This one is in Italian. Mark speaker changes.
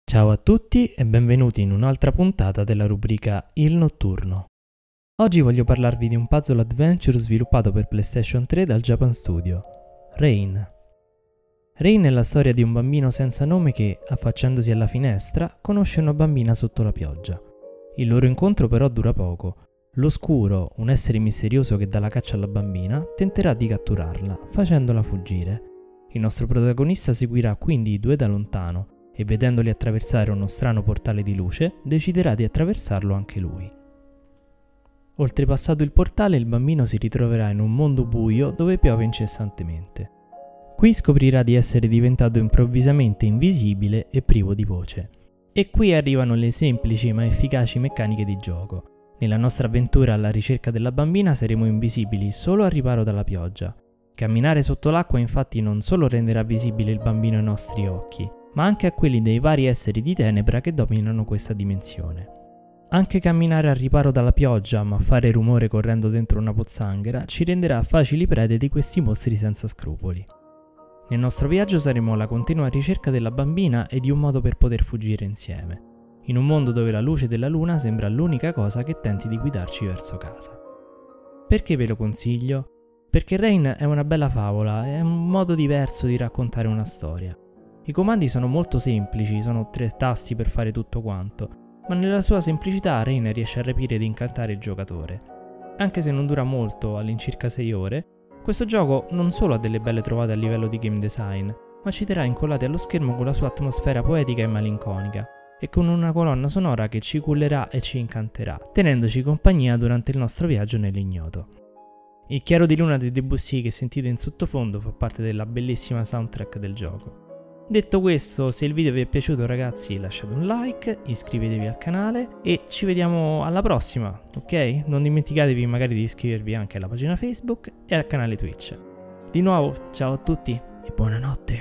Speaker 1: Ciao a tutti e benvenuti in un'altra puntata della rubrica Il Notturno. Oggi voglio parlarvi di un puzzle adventure sviluppato per PlayStation 3 dal Japan Studio, Rain. Rain è la storia di un bambino senza nome che, affacciandosi alla finestra, conosce una bambina sotto la pioggia. Il loro incontro però dura poco. L'oscuro, un essere misterioso che dà la caccia alla bambina, tenterà di catturarla, facendola fuggire. Il nostro protagonista seguirà quindi i due da lontano e vedendoli attraversare uno strano portale di luce, deciderà di attraversarlo anche lui. Oltrepassato il portale, il bambino si ritroverà in un mondo buio dove piove incessantemente. Qui scoprirà di essere diventato improvvisamente invisibile e privo di voce. E qui arrivano le semplici ma efficaci meccaniche di gioco. Nella nostra avventura alla ricerca della bambina saremo invisibili solo al riparo dalla pioggia. Camminare sotto l'acqua infatti non solo renderà visibile il bambino ai nostri occhi, ma anche a quelli dei vari esseri di tenebra che dominano questa dimensione. Anche camminare al riparo dalla pioggia, ma fare rumore correndo dentro una pozzanghera, ci renderà facili prede di questi mostri senza scrupoli. Nel nostro viaggio saremo alla continua ricerca della bambina e di un modo per poter fuggire insieme, in un mondo dove la luce della luna sembra l'unica cosa che tenti di guidarci verso casa. Perché ve lo consiglio? Perché Rain è una bella favola, è un modo diverso di raccontare una storia. I comandi sono molto semplici, sono 3 tasti per fare tutto quanto, ma nella sua semplicità Rain riesce a rapire ed incantare il giocatore. Anche se non dura molto, all'incirca 6 ore, questo gioco non solo ha delle belle trovate a livello di game design, ma ci terrà incollati allo schermo con la sua atmosfera poetica e malinconica, e con una colonna sonora che ci cullerà e ci incanterà, tenendoci compagnia durante il nostro viaggio nell'ignoto. Il chiaro di luna dei Debussy che sentite in sottofondo fa parte della bellissima soundtrack del gioco. Detto questo, se il video vi è piaciuto ragazzi lasciate un like, iscrivetevi al canale e ci vediamo alla prossima, ok? Non dimenticatevi magari di iscrivervi anche alla pagina Facebook e al canale Twitch. Di nuovo, ciao a tutti e buonanotte!